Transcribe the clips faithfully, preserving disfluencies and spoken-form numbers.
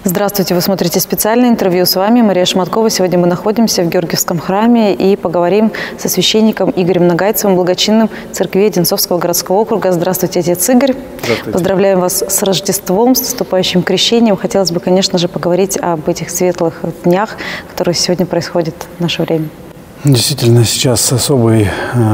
Здравствуйте, вы смотрите специальное интервью. С вами Мария Шматкова. Сегодня мы находимся в Георгиевском храме и поговорим со священником Игорем Нагайцевым, благочинным церкви Одинцовского городского округа. Здравствуйте, отец Игорь. Здравствуйте. Поздравляем вас с Рождеством, с наступающим крещением. Хотелось бы, конечно же, поговорить об этих светлых днях, которые сегодня происходят в наше время. Действительно, сейчас особый...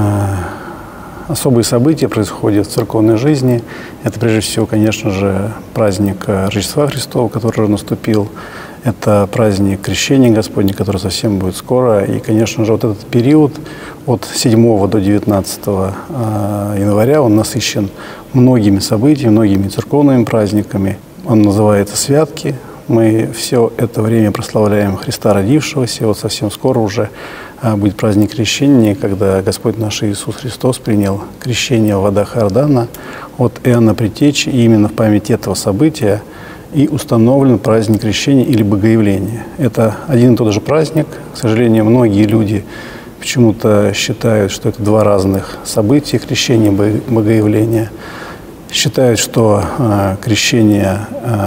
Особые события происходят в церковной жизни. Это, прежде всего, конечно же, праздник Рождества Христова, который уже наступил. Это праздник Крещения Господня, который совсем будет скоро. И, конечно же, вот этот период от седьмого до девятнадцатого января, он насыщен многими событиями, многими церковными праздниками. Он называется «Святки». Мы все это время прославляем Христа родившегося. И вот совсем скоро уже будет праздник Крещения, когда Господь наш Иисус Христос принял крещение в водах Иордана от Иоанна Предтечи. И именно в память этого события и установлен праздник Крещения или Богоявления. Это один и тот же праздник. К сожалению, многие люди почему-то считают, что это два разных события, крещение и Богоявление. Считают, что э, крещение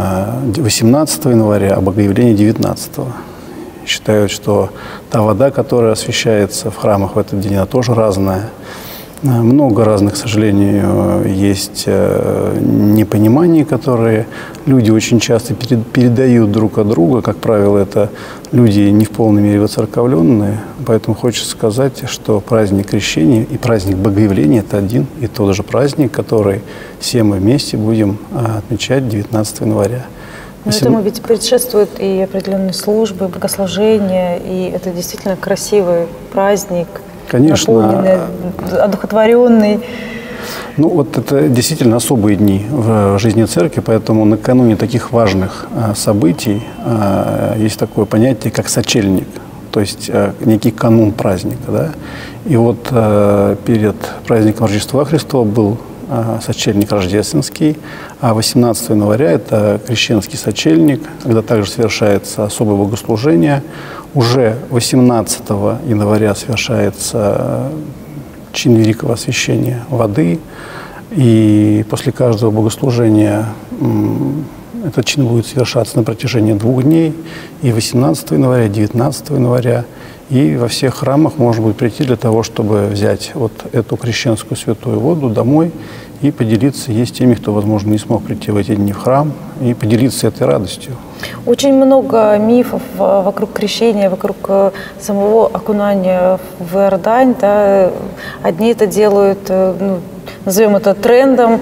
э, восемнадцатого января, а Богоявление девятнадцатого. Считают, что та вода, которая освящается в храмах в этот день, она тоже разная. Много разных, к сожалению, есть непониманий, которые люди очень часто передают друг от друга. Как правило, это люди не в полной мере воцерковленные. Поэтому хочется сказать, что праздник Крещения и праздник Богоявления – это один и тот же праздник, который все мы вместе будем отмечать девятнадцатого января. Но этому ведь предшествуют и определенные службы, богослужения, и это действительно красивый праздник, конечно, наполненный, одухотворенный. Ну вот это действительно особые дни в жизни церкви, поэтому накануне таких важных событий есть такое понятие, как сочельник, то есть некий канун праздника. Да? И вот перед праздником Рождества Христова был сочельник рождественский, а восемнадцатого января это крещенский сочельник, когда также совершается особое богослужение. Уже восемнадцатого января совершается чин великого освящения воды, и после каждого богослужения этот чин будет совершаться на протяжении двух дней, и восемнадцатого января, и девятнадцатого января. И во всех храмах можно будет прийти для того, чтобы взять вот эту крещенскую святую воду домой и поделиться ей с теми, кто, возможно, не смог прийти в эти дни в храм, и поделиться этой радостью. Очень много мифов вокруг крещения, вокруг самого окунания в Иордань. Да. Одни это делают, ну, назовем это трендом,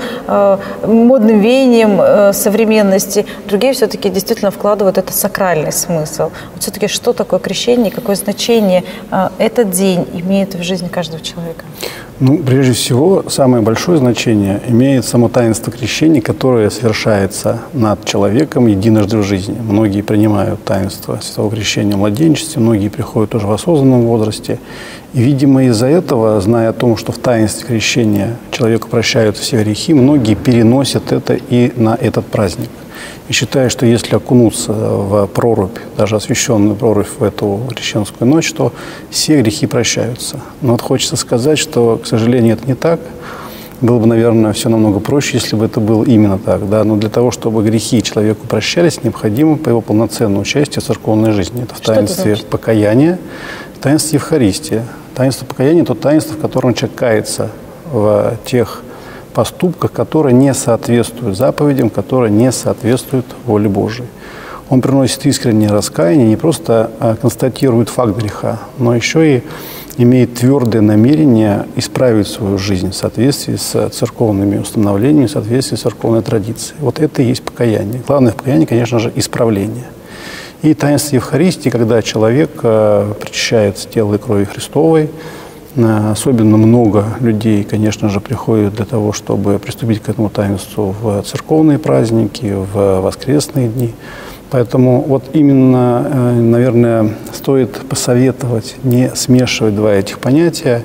модным веянием современности. Другие все-таки действительно вкладывают это сакральный смысл. Вот все-таки что такое крещение, какое значение этот день имеет в жизни каждого человека? Ну, прежде всего, самое большое значение имеет само таинство крещения, которое совершается над человеком единожды в жизни. Многие принимают таинство святого крещения в младенчестве, многие приходят уже в осознанном возрасте. И, видимо, из-за этого, зная о том, что в таинстве крещения человеку прощают все грехи, многие переносят это и на этот праздник. И считаю, что если окунуться в прорубь, даже освященную прорубь в эту крещенскую ночь, то все грехи прощаются. Но вот хочется сказать, что, к сожалению, это не так. Было бы, наверное, все намного проще, если бы это было именно так. Да? Но для того, чтобы грехи человеку прощались, необходимо по его полноценное участие в церковной жизни. Это в таинстве покаяния, в таинстве Евхаристии. Таинство покаяния – это то таинство, в котором человек кается в тех поступках, которые не соответствуют заповедям, которые не соответствуют воле Божией. Он приносит искреннее раскаяние, не просто констатирует факт греха, но еще и имеет твердое намерение исправить свою жизнь в соответствии с церковными установлениями, в соответствии с церковной традицией. Вот это и есть покаяние. Главное в покаянии, конечно же, исправление. И таинство Евхаристии, когда человек причащается тела и крови Христовой. Особенно много людей, конечно же, приходят для того, чтобы приступить к этому таинству в церковные праздники, в воскресные дни. Поэтому вот именно, наверное, стоит посоветовать не смешивать два этих понятия,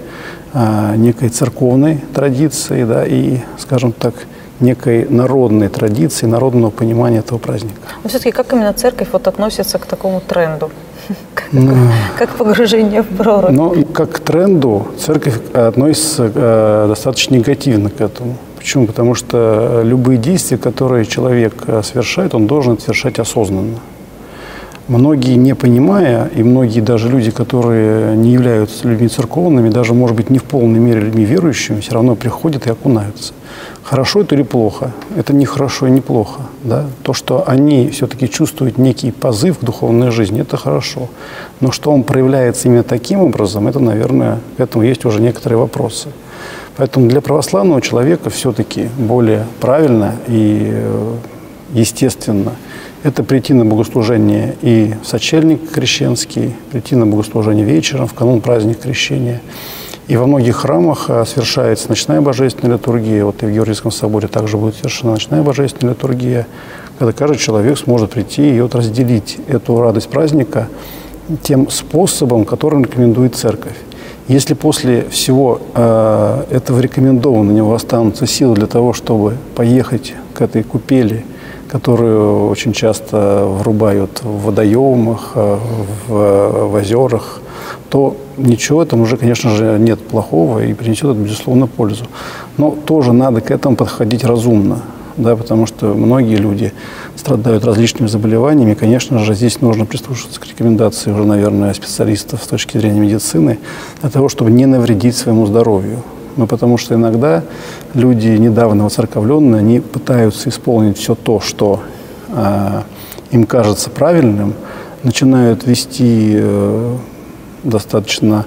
некой церковной традиции, да, и, скажем так, некой народной традиции, народного понимания этого праздника. Но все-таки как именно церковь вот относится к такому тренду? Как, ну, как погружение в прорубь? Но как к тренду церковь относится э, достаточно негативно к этому. Почему? Потому что любые действия, которые человек совершает, он должен это совершать осознанно. Многие, не понимая, и многие даже люди, которые не являются людьми церковными, даже, может быть, не в полной мере людьми верующими, все равно приходят и окунаются. Хорошо это или плохо? Это не хорошо и не плохо. Да? То, что они все-таки чувствуют некий позыв к духовной жизни, это хорошо. Но что он проявляется именно таким образом, это, наверное, к этому есть уже некоторые вопросы. Поэтому для православного человека все-таки более правильно и естественно это прийти на богослужение и в сочельник крещенский, прийти на богослужение вечером, в канун праздника крещения. И во многих храмах совершается ночная божественная литургия. Вот и в Георгиевском соборе также будет совершена ночная божественная литургия, когда каждый человек сможет прийти и вот разделить эту радость праздника тем способом, которым рекомендует Церковь. Если после всего э, этого рекомендовано, у него останутся силы для того, чтобы поехать к этой купели, которую очень часто врубают в водоемах, в, в озерах, то ничего в этом уже, конечно же, нет плохого и принесет это, безусловно, пользу. Но тоже надо к этому подходить разумно, да, потому что многие люди страдают различными заболеваниями. И, конечно же, здесь нужно прислушиваться к рекомендации уже, наверное, специалистов с точки зрения медицины для того, чтобы не навредить своему здоровью. Ну, потому что иногда люди, недавно воцерковленные, они пытаются исполнить все то, что э, им кажется правильным, начинают вести э, достаточно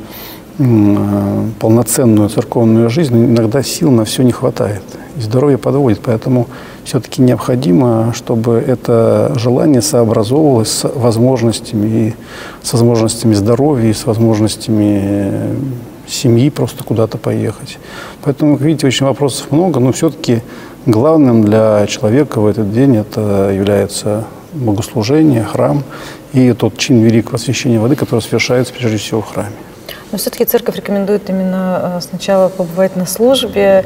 э, полноценную церковную жизнь, но иногда сил на все не хватает, и здоровье подводит. Поэтому все-таки необходимо, чтобы это желание сообразовывалось с возможностями, и с возможностями здоровья, и с возможностями семьи просто куда-то поехать. Поэтому, как видите, очень вопросов много, но все-таки главным для человека в этот день это является богослужение, храм и тот чин великого освящения воды, который совершается прежде всего в храме. Но все-таки церковь рекомендует именно сначала побывать на службе,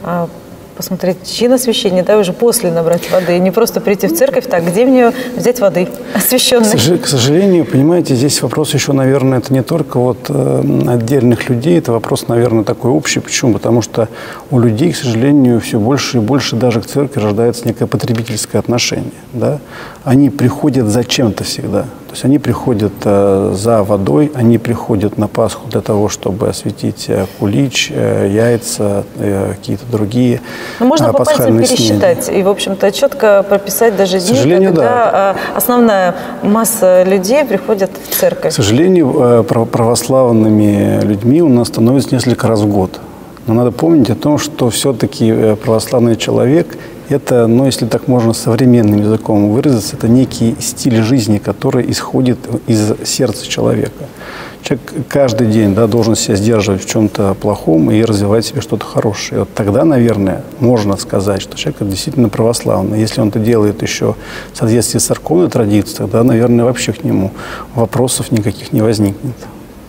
посмотреть чин освящения, да, уже после набрать воды, и не просто прийти в церковь, так, где мне взять воды освященной? К сожалению, понимаете, здесь вопрос еще, наверное, это не только вот э, отдельных людей, это вопрос, наверное, такой общий. Почему? Потому что у людей, к сожалению, все больше и больше даже к церкви рождается некое потребительское отношение, да? Они приходят зачем-то всегда. То есть они приходят э, за водой, они приходят на Пасху для того, чтобы осветить э, кулич, э, яйца, э, какие-то другие. Но можно по пальцам пересчитать и, в общем-то, четко прописать даже дни, когда да. основная масса людей приходят в церковь. К сожалению, православными людьми у нас становится несколько раз в год. Но надо помнить о том, что все-таки православный человек – это, ну, если так можно современным языком выразиться, это некий стиль жизни, который исходит из сердца человека. Человек каждый день, да, должен себя сдерживать в чем-то плохом и развивать в себе что-то хорошее. И вот тогда, наверное, можно сказать, что человек действительно православный. Если он это делает еще в соответствии с церковной традицией, тогда, наверное, вообще к нему вопросов никаких не возникнет.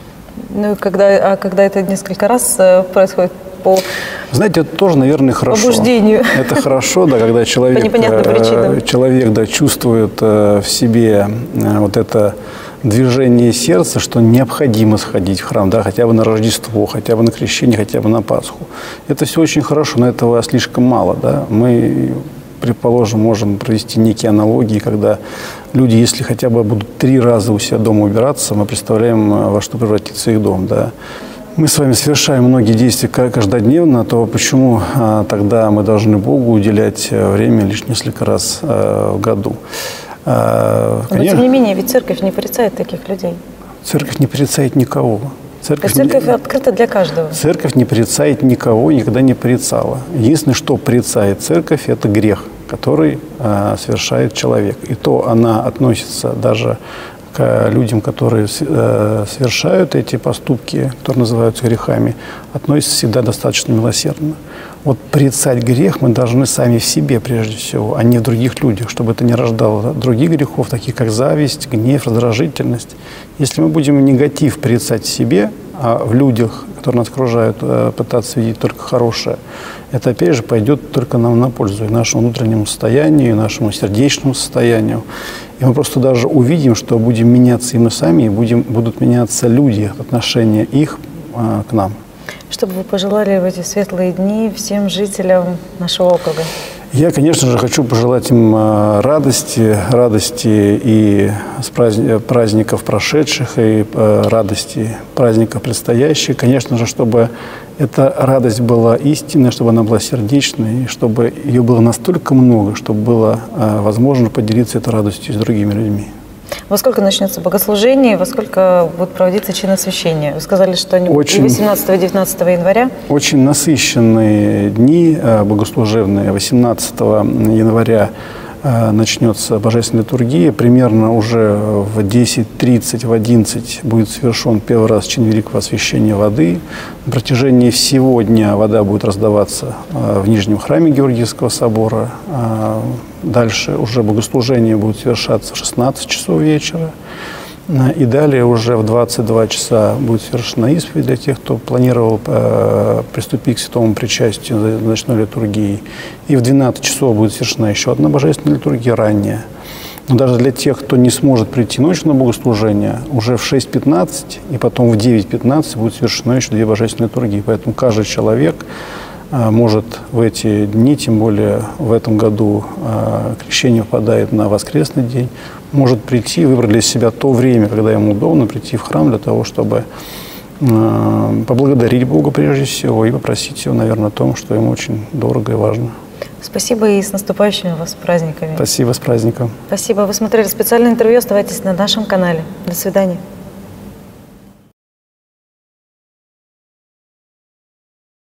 Ну, когда, а когда это несколько раз происходит по Знаете, это тоже, наверное, хорошо. Побуждению. Это хорошо, да, когда человек, по непонятным причинам. человек да, чувствует в себе вот это движение сердца, что необходимо сходить в храм, да, хотя бы на Рождество, хотя бы на Крещение, хотя бы на Пасху. Это все очень хорошо, но этого слишком мало. Да? Мы, предположим, можем провести некие аналогии, когда люди, если хотя бы будут три раза у себя дома убираться, мы представляем, во что превратится их дом. Да? Мы с вами совершаем многие действия каждодневно, то почему а, тогда мы должны Богу уделять время лишь несколько раз а, в году? А, Но, тем не менее, ведь церковь не порицает таких людей. Церковь не порицает никого. Церковь, церковь не, открыта для каждого. Церковь не порицает никого, никогда не порицала. Единственное, что порицает церковь, это грех, который а, совершает человек. И то она относится даже к людям, которые э, совершают эти поступки, которые называются грехами, относятся всегда достаточно милосердно. Вот порицать грех мы должны сами в себе прежде всего, а не в других людях, чтобы это не рождало других грехов, таких как зависть, гнев, раздражительность. Если мы будем негатив порицать в себе, а в людях, которые нас окружают, э, пытаться видеть только хорошее, это опять же пойдет только нам на пользу и нашему внутреннему состоянию, и нашему сердечному состоянию. И мы просто даже увидим, что будем меняться и мы сами, и будем, будут меняться люди, отношения их а, к нам. Что бы вы пожелали в эти светлые дни всем жителям нашего округа? Я, конечно же, хочу пожелать им радости, радости и с праздников прошедших, и радости праздников предстоящих. Конечно же, чтобы эта радость была истинной, чтобы она была сердечной, и чтобы ее было настолько много, чтобы было возможно поделиться этой радостью с другими людьми. Во сколько начнется богослужение, во сколько будет проводиться чин освящения? Вы сказали, что они будут восемнадцатого и девятнадцатого января. Очень насыщенные дни богослужебные. восемнадцатого января начнется божественная литургия. Примерно уже в десять тридцать, в одиннадцать будет совершен первый раз чин великого освящения воды. На протяжении всего дня вода будет раздаваться в Нижнем храме Георгиевского собора. Дальше уже богослужение будет совершаться в шестнадцать часов вечера. И далее уже в двадцать два часа будет совершена исповедь для тех, кто планировал э, приступить к святому причастию ночной литургии. И в двенадцать часов будет совершена еще одна божественная литургия, ранняя. Но даже для тех, кто не сможет прийти ночью на богослужение, уже в шесть пятнадцать и потом в девять пятнадцать будет совершено еще две божественные литургии. Поэтому каждый человек э, может в эти дни, тем более в этом году э, крещение впадает на воскресный день, может прийти, выбрать для себя то время, когда ему удобно прийти в храм для того, чтобы э, поблагодарить Бога прежде всего и попросить Его, наверное, о том, что ему очень дорого и важно. Спасибо и с наступающими вас праздниками. Спасибо, с праздником. Спасибо. Вы смотрели специальное интервью. Оставайтесь на нашем канале. До свидания.